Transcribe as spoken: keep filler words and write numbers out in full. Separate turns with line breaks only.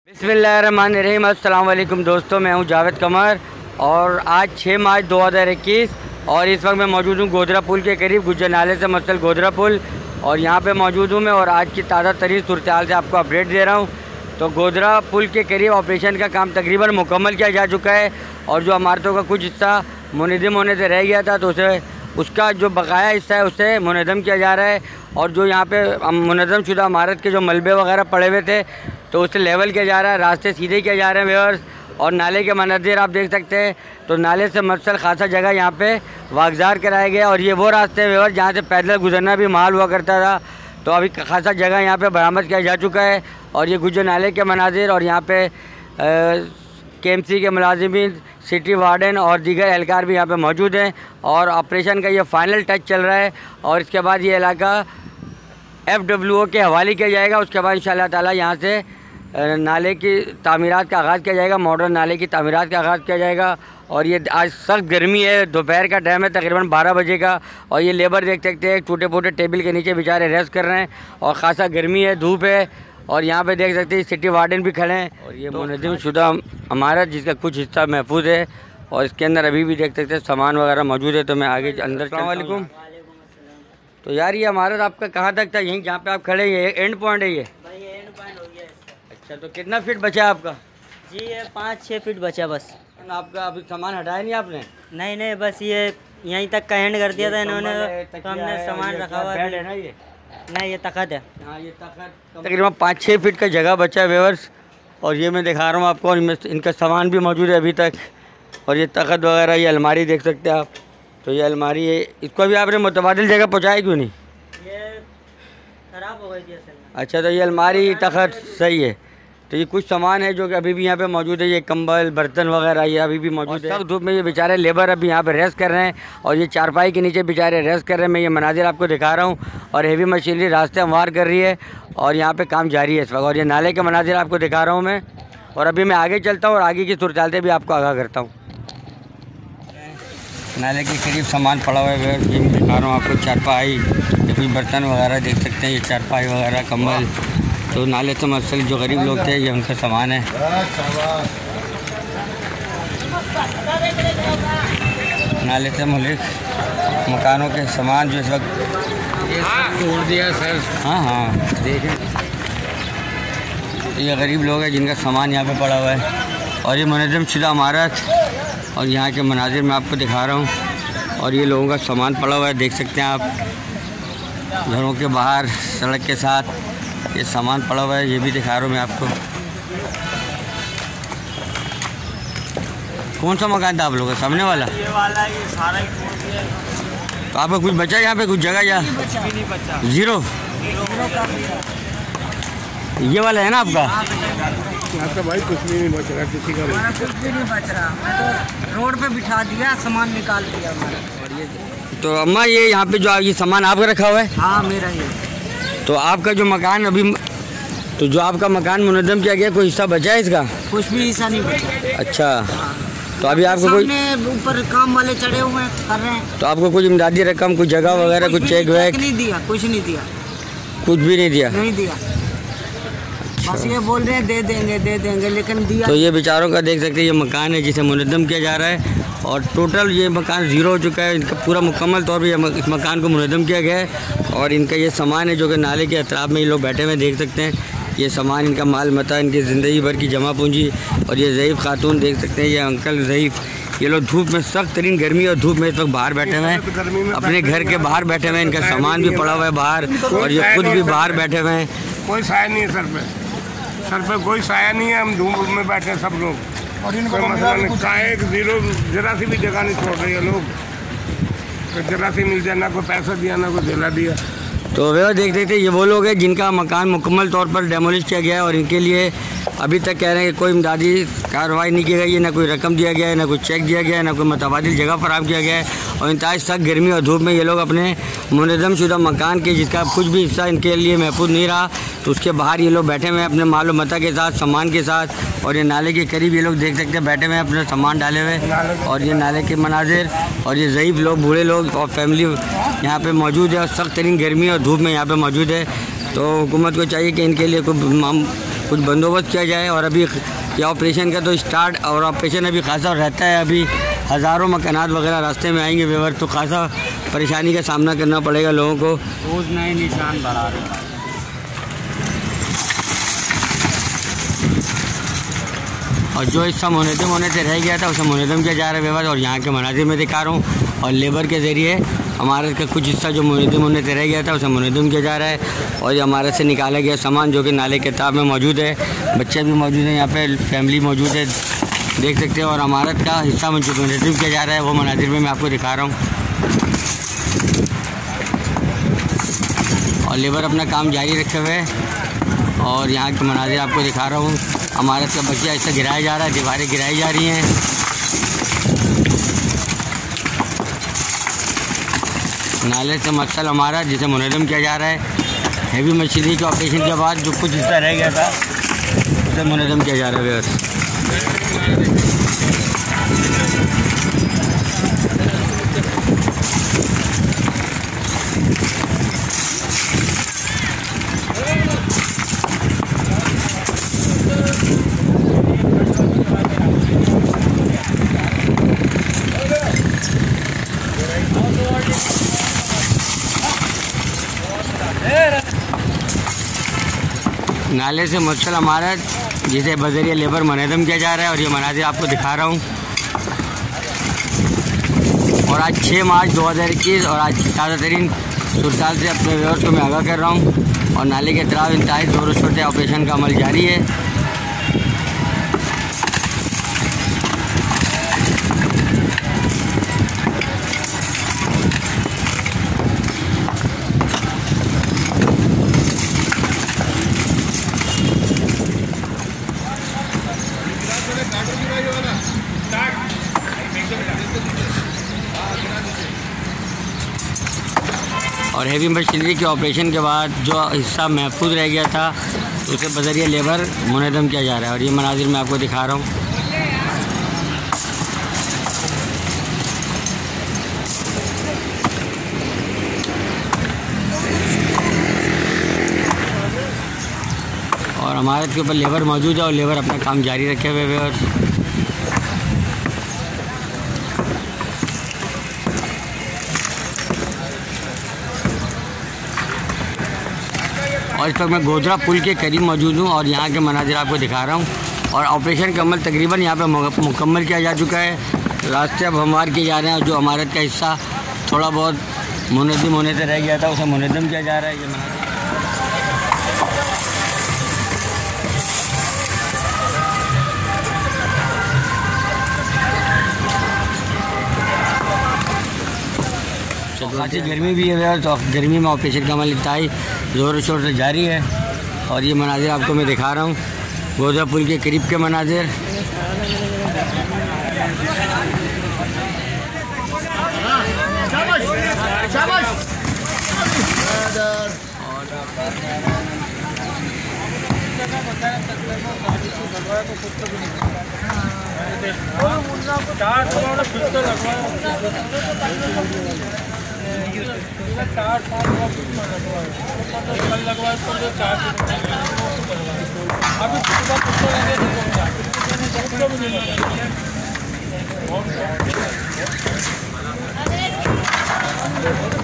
बिस्मिल्लाहिर्रहमानिर्रहीम। अस्सलाम वालेकुम दोस्तों, मैं हूं जावेद कमर और आज छह मार्च दो हज़ार इक्कीस और इस वक्त मैं मौजूद हूं गोधरा पुल के करीब, गुज्जर नाले से मसल गोधरा पुल, और यहां पे मौजूद हूं मैं और आज की ताज़ा तरीन सूरत हाल से आपको अपडेट दे रहा हूं। तो गोधरा पुल के करीब ऑपरेशन का काम तकरीबन मुकम्मल किया जा चुका है और जो इमारतों का कुछ हिस्सा मुनहदम होने से रह गया था तो उसे उसका जो बकाया हिस्सा है उसे मुनहदम किया जा रहा है। और जो यहाँ पे मुनहदम शुदा इमारत के जो मलबे वगैरह पड़े हुए थे तो उसे लेवल किया जा रहा है, रास्ते सीधे किए जा रहे हैं व्यूअर्स। और नाले के मंजर आप देख सकते हैं, तो नाले से मसल खासा जगह यहाँ पे वागजार कराया गया और ये वो रास्ते हैं व्यूअर्स जहाँ से पैदल गुजरना भी माल हुआ करता था। तो अभी खासा जगह यहाँ पे बरामद किया जा चुका है और ये गुज्जर नाले के मंजर और यहाँ पे के एम सी के मुलाजिमीन, सिटी वार्डन और दीगर एहलकार भी यहाँ पे मौजूद हैं और ऑपरेशन का ये फ़ाइनल टच चल रहा है। और इसके बाद ये इलाका एफ डब्ल्यू ओ के हवाले किया जाएगा। उसके बाद इंशाअल्लाह ताला यहाँ से नाले की तामीरात का आगाज़ किया जाएगा, मॉडर्न नाले की तामीरात का आगाज़ किया जाएगा। और ये आज सख्त गर्मी है, दोपहर का टाइम है तकरीबन बारह बजे का, और ये लेबर देख सकते हैं टूटे फूटे टेबल के नीचे बेचारे रेस्ट कर रहे हैं और ख़ासा गर्मी है, धूप है। और यहाँ पे देख सकते हैं सिटी वार्डन भी खड़े हैं और ये मुनहदम शुदा इमारत जिसका कुछ हिस्सा महफूज है और इसके अंदर अभी भी देख सकते हैं सामान वगैरह मौजूद है। तो मैं आगे अंदर। अस्सलाम वालेकुम। तो यार ये इमारत आपका कहाँ तक था? यहीं जहाँ पे आप खड़े हैं, ये एंड पॉइंट है ये?
भाई ये एंड पॉइंट हो गया।
अच्छा, तो कितना फीट बचा है आपका?
जी ये पाँच छः फीट बचा बस।
आपका अभी सामान हटाया नहीं आपने?
नहीं नहीं, बस ये यहीं तक का एंड कर दिया था इन्होंने, तो हमने सामान रखा हुआ
है ना। ये
नहीं, ये तखत है।
हाँ, ये तखत तकरीबन पाँच छः फीट का जगह बचा है व्यूअर्स। और ये मैं दिखा रहा हूँ आपको, और इनका सामान भी मौजूद है अभी तक। और ये तखत वगैरह, ये अलमारी देख सकते हैं आप। तो ये अलमारी है, इसको भी आपने मुतबादिल जगह पहुँचाया क्यों नहीं?
ये ख़राब हो गई थी असल में।
अच्छा, तो ये अलमारी तखत सही है। तो ये कुछ सामान है जो कि अभी भी यहाँ पे मौजूद है, ये कंबल बर्तन वगैरह ये अभी भी मौजूद है। सख्त धूप में ये बेचारे लेबर अभी यहाँ पे रेस्ट कर रहे हैं और ये चारपाई के नीचे बेचारे रेस्ट कर रहे हैं। मैं ये मनाजिर आपको दिखा रहा हूँ और हेवी मशीनरी रास्ते हमवार कर रही है और यहाँ पे काम जारी है इस वक्त। और ये नाले के मनाजिर आपको दिखा रहा हूँ मैं, और अभी मैं आगे चलता हूँ और आगे की सूरत हाल से भी आपको आगाह करता हूँ। नाले के करीब सामान पड़ा हुआ है, ये मैं दिखा रहा हूँ आपको। चारपाई, ये कुछ बर्तन वगैरह देख सकते हैं, ये चारपाई वगैरह कंबल। तो नाले से मसल जो गरीब लोग थे ये उनका सामान है। नाले से मुल्क मकानों के सामान जो इस वक्त छोड़ दिया सर। हाँ हाँ देखें, ये गरीब लोग हैं जिनका सामान यहाँ पे पड़ा हुआ है। और ये मुनहदम शुदा इमारत और यहाँ के मनाजिर मैं आपको दिखा रहा हूँ। और ये लोगों का सामान पड़ा हुआ है, देख सकते हैं आप। घरों के बाहर सड़क के साथ ये सामान पड़ा हुआ है, ये भी दिखा रहा हूँ मैं आपको। कौन सा मकान था आप लोगों का? सामने वाला?
ये वाला ये सारा ही छोड़ दिया।
तो आपका कुछ बचा यहाँ पे? कुछ जगह या
नहीं बचा?
जीरो? ये वाला है ना आपका?
आपका भाई कुछ भी नहीं बच रहा, किसी का
हमारा कुछ भी नहीं बच रहा। मैं तो रोड पे बिठा दिया, सामान निकाल दिया हमारा।
तो अम्मा ये यहाँ पे जो ये सामान आपका रखा हुआ है?
हाँ मेरा ही।
तो आपका जो मकान अभी, तो जो आपका मकान मुनहदम किया गया, कोई हिस्सा बचा है इसका?
कुछ भी हिस्सा नहीं बचा।
अच्छा, तो अभी आपको कोई
ऊपर काम वाले चढ़े हुए हैं, कर रहे हैं।
तो आपको कुछ इमदादी रकम, कुछ जगह वगैरह, कुछ चेक वैक?
नहीं दिया, कुछ नहीं दिया।
कुछ भी नहीं दिया?
नहीं दिया। बस ये बोल रहे हैं दे देंगे दे देंगे, लेकिन दिया।
तो ये बेचारों का देख सकते हैं, ये मकान है जिसे मुनहदम किया जा रहा है और टोटल ये मकान ज़ीरो हो चुका है। इनका पूरा मुकम्मल तौर पर इस मकान को मुनहदम किया गया है। और इनका ये सामान है जो कि नाले के अतराफ़ में ये लोग बैठे हुए देख सकते हैं। ये सामान इनका माल मता, इनकी ज़िंदगी भर की जमा पूंजी। और ये ज़ईफ़ खातून देख सकते हैं, ये अंकल ज़ईफ़, ये लोग धूप में, सख्त तरीन गर्मी और धूप में इस वक्त बाहर बैठे हुए हैं, अपने घर के बाहर बैठे हुए हैं। इनका सामान भी पड़ा हुआ है बाहर और ये खुद भी बाहर बैठे हुए हैं।
कोई साया नहीं है सर पे, सर पे कोई साया नहीं है। हम धूप में बैठे सब लोग और इनको मसला नहीं, काहे जीरो, जरा सी भी जगह नहीं छोड़ रहे हैं लोग। जरा सी मिल जाए, ना कोई पैसा दिया ना कोई दिला दिया।
तो वे देख सकते हैं, ये वो लोग हैं जिनका मकान मुकम्मल तौर पर डेमोलिश किया गया है और इनके लिए अभी तक कह रहे हैं कि कोई इमदादी कार्रवाई नहीं की गई है, ना कोई रकम दिया गया है, ना कोई चेक दिया गया है, ना कोई मुतबादिल जगह फराहम किया गया है। और इंतहाई सख्त गर्मी और धूप में ये लोग अपने मुनहदम शुदा मकान के, जिसका कुछ भी हिस्सा इनके लिए महफूज नहीं रहा, तो उसके बाहर ये लोग बैठे हुए हैं अपने मालो मता के साथ, सामान के साथ। और ये नाले के करीब ये लोग देख सकते हैं बैठे हुए हैं अपने सामान डाले हुए। और ये नाले के मनाजिर और ये ज़ईफ़ लोग, बूढ़े लोग और फैमिली यहाँ पे मौजूद है और सख्त तरीन गर्मी और धूप में यहाँ पे मौजूद है। तो हुकूमत को चाहिए कि इनके लिए कोई कुछ बंदोबस्त किया जाए। और अभी ये ऑपरेशन का तो स्टार्ट और ऑपरेशन अभी खासा रहता है। अभी हज़ारों मकानात वगैरह रास्ते में आएंगे व्यवर, तो खासा परेशानी का सामना करना पड़ेगा लोगों को।
रोज़ नए निशान बढ़ा रहे हैं।
और जो हिस्सा मुनहदम होने से रह गया था उसे मुनहदम किया जा रहा है व्यवर। और यहाँ के मनाजिर में दिखा रहा हूँ, और लेबर के ज़रिए हमारे का कुछ हिस्सा जो मुनहदम होने से रह गया था उसे मुनहदम किया जा रहा है। और ये हमारे से निकाला गया सामान जो कि नाले के ताब में मौजूद है, बच्चे भी मौजूद हैं, यहाँ पे फैमिली मौजूद है, देख सकते हैं। और इमारत का हिस्सा जो मुनहदम किया जा रहा है वो मनाजिर में मैं आपको दिखा रहा हूँ। और लेबर अपना काम जारी रखे हुए है। और यहाँ के मनाजिर आपको दिखा रहा हूँ। इमारत का बच्चा ऐसा गिराया जा रहा है, दीवारें गिराई जा रही हैं। नाले से मसल हमारा जिसे मुनहदम किया जा रहा है। हैवी मशीनरी के ऑपरेशन के बाद जो कुछ हिस्सा रह गया था उसे मुनहदम किया जा रहा है व्यवस्था। नाले से मुश्किल इमारत जिसे बजरिया लेबर मुनहदम किया जा रहा है। और ये मनाजिर आपको दिखा रहा हूँ। और आज छः मार्च दो हज़ार इक्कीस और आज की ताज़ा तरीन सूरत से अपने व्यूअर्स को मैं आगाह कर रहा हूँ। और नाले के तरफ इंतहाई जोर शोर से ऑपरेशन का अमल जारी है। और हैवी मशीनरी के ऑपरेशन के बाद जो हिस्सा महफूज रह गया था उसे बजरिया लेबर मुनहदम किया जा रहा है। और ये मनाजिर मैं आपको दिखा रहा हूँ। और इमारत के ऊपर लेबर मौजूद है और लेबर अपना काम जारी रखे हुए है। और इस पर मैं गोधरा पुल के करीब मौजूद हूँ और यहाँ के मनाजिर आपको दिखा रहा हूँ। और ऑपरेशन का अमल तकरीबन यहाँ पे मुकम्मल किया जा चुका है। रास्ते अब हमवार किए जा रहे हैं। जो इमारत का हिस्सा थोड़ा बहुत मुनहदम होने से रह गया था उसे मुनहदम किया जा रहा है। ये मनाजिर खासी गर्मी भी है, तो गर्मी में ऑपरेशन का अमल इंतहाई ज़ोर शोर से जारी है। और ये मनाजिर आपको मैं दिखा रहा हूँ, गोधरा पुल के करीब के मनाजिर।
चार पाँच कल लगवाए तो चार अभी सुबह